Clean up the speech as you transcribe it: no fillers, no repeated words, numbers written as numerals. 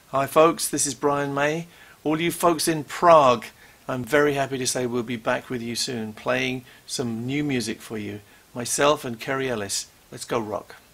Hi folks, this is Brian May. All you folks in Prague, I'm very happy to say we'll be back with you soon, playing some new music for you. Myself and Kerry Ellis. Let's go rock.